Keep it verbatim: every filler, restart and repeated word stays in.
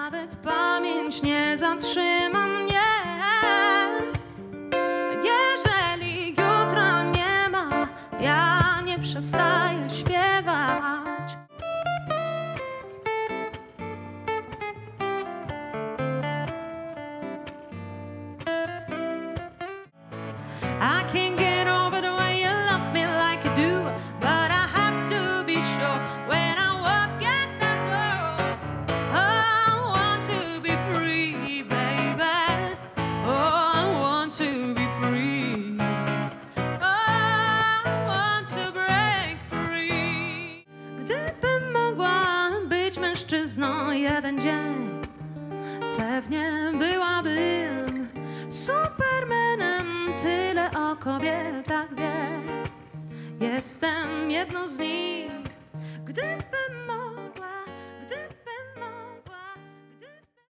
Nawet pamięć nie zatrzyma mnie. Jeżeli jutra nie ma, ja nie przestaję śpiewać. I can't get over the way you love me like you do, but I have to be sure when I walk at that door. Oh, I want to be free, baby. Oh, I want to be free. Oh, I want to break free. Gdybym mogła być mężczyzną jeden dzień, pewnie byłabym Supermanem. Tyle o kobietach wie, jestem jedną z nich. Gdy